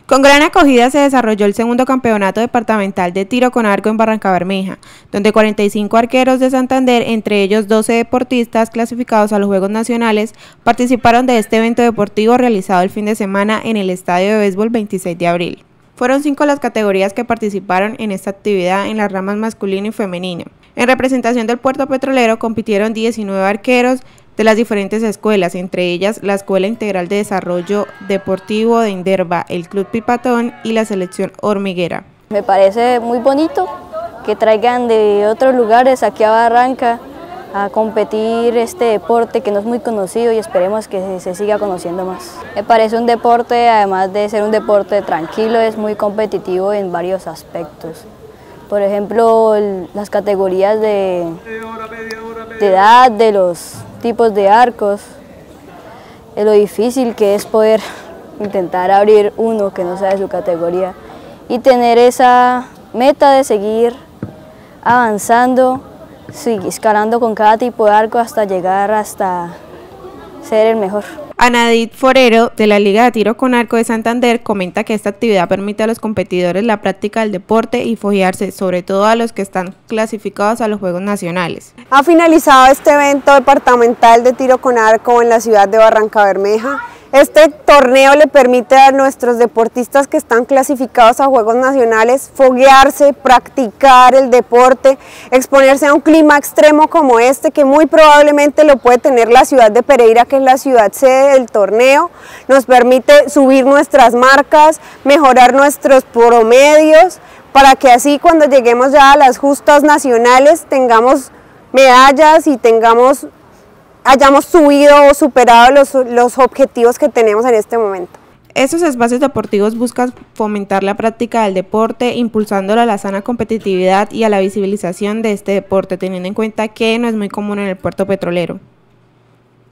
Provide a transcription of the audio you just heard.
Con gran acogida se desarrolló el segundo campeonato departamental de tiro con arco en Barrancabermeja, donde 45 arqueros de Santander, entre ellos 12 deportistas clasificados a los Juegos Nacionales, participaron de este evento deportivo realizado el fin de semana en el Estadio de Béisbol 26 de abril. Fueron 5 las categorías que participaron en esta actividad en las ramas masculino y femenino. En representación del Puerto Petrolero compitieron 19 arqueros de las diferentes escuelas, entre ellas la Escuela Integral de Desarrollo Deportivo de Inderva, el Club Pipatón y la Selección Hormiguera. Me parece muy bonito que traigan de otros lugares aquí a Barranca a competir este deporte que no es muy conocido y esperemos que se siga conociendo más. Me parece un deporte, además de ser un deporte tranquilo, es muy competitivo en varios aspectos. Por ejemplo, las categorías de edad, de los tipos de arcos, lo difícil que es poder intentar abrir uno que no sea de su categoría y tener esa meta de seguir avanzando, escalando con cada tipo de arco hasta llegar hasta ser el mejor. Anadit Forero, de la Liga de Tiro con Arco de Santander, comenta que esta actividad permite a los competidores la práctica del deporte y foguearse, sobre todo a los que están clasificados a los Juegos Nacionales. Ha finalizado este evento departamental de tiro con arco en la ciudad de Barrancabermeja. Este torneo le permite a nuestros deportistas que están clasificados a Juegos Nacionales foguearse, practicar el deporte, exponerse a un clima extremo como este, que muy probablemente lo puede tener la ciudad de Pereira, que es la ciudad sede del torneo. Nos permite subir nuestras marcas, mejorar nuestros promedios, para que así cuando lleguemos ya a las justas nacionales tengamos medallas y hayamos subido o superado los objetivos que tenemos en este momento. Estos espacios deportivos buscan fomentar la práctica del deporte, impulsándolo a la sana competitividad y a la visibilización de este deporte, teniendo en cuenta que no es muy común en el puerto petrolero.